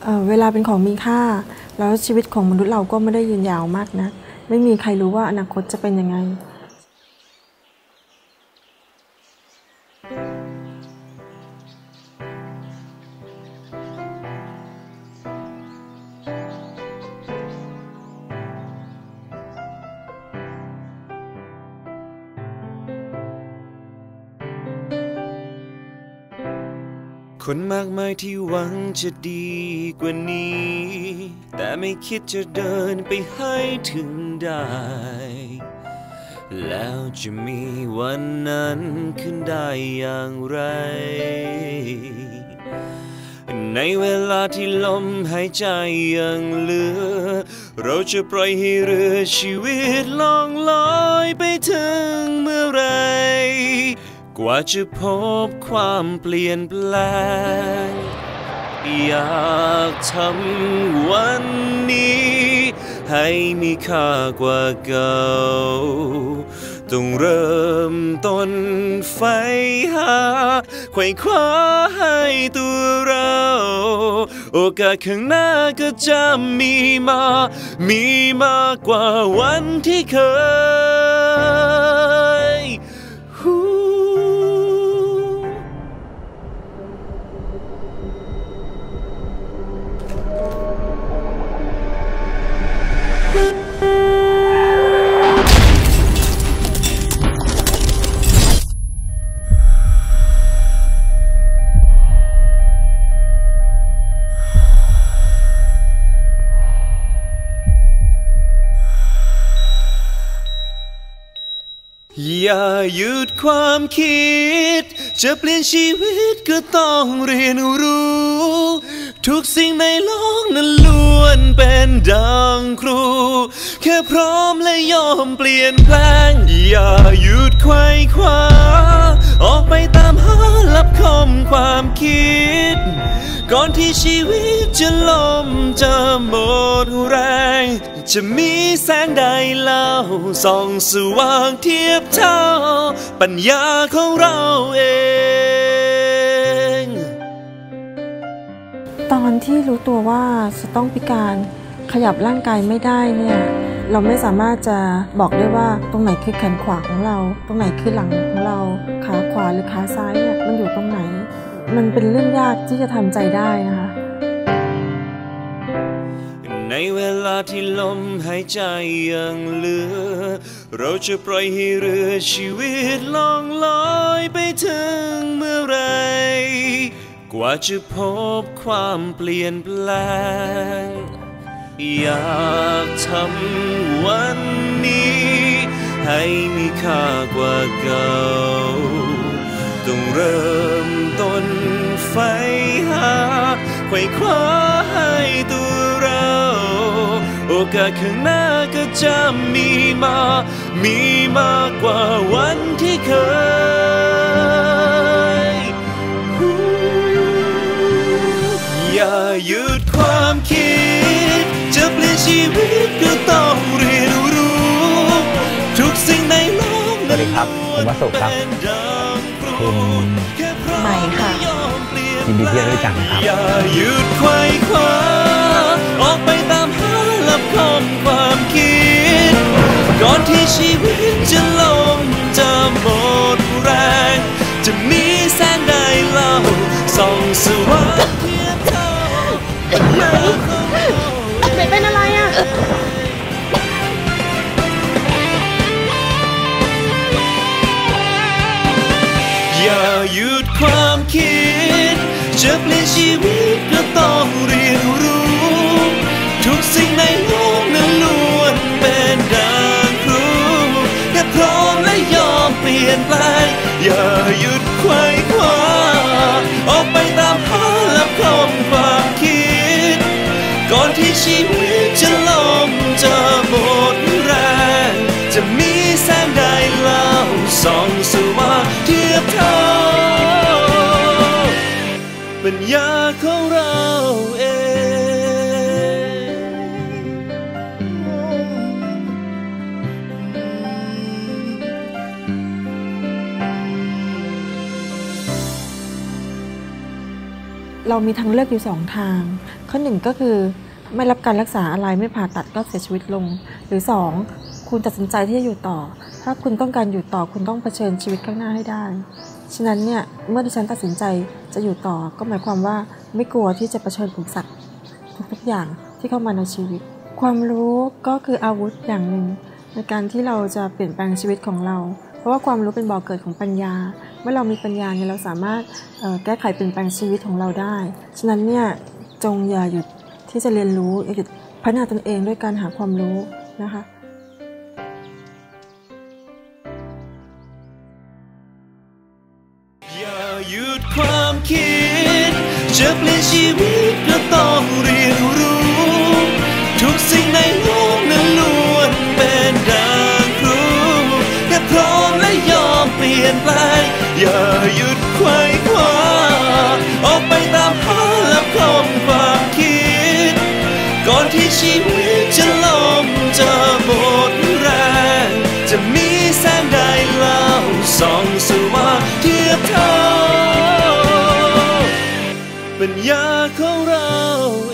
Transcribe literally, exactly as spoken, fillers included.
เอ่อเวลาเป็นของมีค่าแล้วชีวิตของมนุษย์เราก็ไม่ได้ยืนยาวมากนะไม่มีใครรู้ว่าอนาคตจะเป็นยังไงคนมากมายที่หวังจะดีกว่านี้แต่ไม่คิดจะเดินไปให้ถึงได้แล้วจะมีวันนั้นขึ้นได้อย่างไรในเวลาที่ลมหายใจยังเหลือเราจะปล่อยให้เรือชีวิตล่องลอยไปถึงเมื่อไรกว่าจะพบความเปลี่ยนแปลงอยากทำวันนี้ให้มีค่ากว่าเก่าต้องเริ่มต้นไฟหาไขว่คว้าให้ตัวเราโอกาสข้างหน้าก็จะมีมามีมากกว่าวันที่เคยอย่าหยุดความคิดจะเปลี่ยนชีวิตก็ต้องเรียนรู้ทุกสิ่งในโลกนั้นล้วนเป็นดังครูแค่พร้อมและยอมเปลี่ยนแปลงอย่าหยุดไขว่คว้าออกไปตามหาลับคมความคิดก่อนที่ชีวิตจะล่มจะหมดแรงจะมีแสงใดเล่าส่องสว่างเทียบเท่าปัญญาของเราเองตอนที่รู้ตัวว่าจะต้องพิการขยับร่างกายไม่ได้เนี่ยเราไม่สามารถจะบอกได้ว่าตรงไหนคือแขนขวาของเราตรงไหนคือหลังของเราขาขวาหรือขาซ้ายเนี่ยมันอยู่ตรงไหนมันเป็นเรื่องยากที่จะทำใจได้นะคะในเวลาที่ลมหายใจยังเหลือเราจะปล่อยให้เรือชีวิตล่องลอยไปถึงเมื่อไรกว่าจะพบความเปลี่ยนแปลงอยากทำวันนี้ให้มีค่ากว่าเก่าต้องเริ่มต้นไฟหาไขว่คว้าให้ตัวเราโอกาสข้างหน้าก็จะมีมามีมากกว่าวันที่เคยอย่าหยุดความคิดจะเปลี่ยนชีวิตก็ต้องเรียนรู้ทุกสิ่งในโลกนั้นผมวสุครับคุณใหม่ค่ะยินดีที่ได้รู้จักนะครับอย่าหยุดไขว่คว้าออกไปตามหาลับคมความคิดก่อนที่ชีวิตจะล่มจะหมดแรงจะมีแสงใดเล่าส่องสว่างเทียบเท่าไหนไหนเป็นอะไรอ่ะอย่าหยุดความคิดจะเปลี่ยนชีวิตก็ต้องเรียนรู้ทุกสิ่งในโลกนั้นล้วนเป็นดังครูแค่พร้อมและยอมเปลี่ยนแปลงอย่าหยุดไขว่คว้าออกไปตามหาลับคมความคิดก่อนที่ชีวิตจะล่มจะหมดแรงจะมีแสงใดเล่าส่องสว่างเทียบเท่าปัญญาของเราเองเรามีทางเลือกอยู่สองทางข้อหนึ่งก็คือไม่รับการรักษาอะไรไม่ผ่าตัดก็เสียชีวิตลงหรือสองคุณตัดสินใจที่จะอยู่ต่อถ้าคุณต้องการอยู่ต่อคุณต้องเผชิญชีวิตข้างหน้าให้ได้ฉะนั้นเนี่ยเมื่อดิฉันตัดสินใจจะอยู่ต่อก็หมายความว่าไม่กลัวที่จะเผชิญอุปสรรคทุกๆอย่างที่เข้ามาในชีวิตความรู้ก็คืออาวุธอย่างหนึ่งในการที่เราจะเปลี่ยนแปลงชีวิตของเราเพราะว่าความรู้เป็นบ่อเกิดของปัญญาเมื่อเรามีปัญญาเนี่ยเราสามารถแก้ไขเปลี่ยนแปลงชีวิตของเราได้ฉะนั้นเนี่ยจงอย่าหยุดที่จะเรียนรู้อย่าหยุดพัฒนาตนเองด้วยการหาความรู้นะคะอย่าหยุดความคิดจะเปลี่ยนชีวิตก็ต้องเรียนรู้ทุกสิ่งในโลกนั้นล้วนเป็นดังครูแค่พร้อมและยอมเปลี่ยนแปลงอย่าหยุดไขว่คว้าออกไปตามหาและพร้อมความคิดก่อนที่ชีวิตจะล่มจะหมดแรงจะมีแสงใดเล่าส่องสว่างเทียบเท่าปัญญาของเรา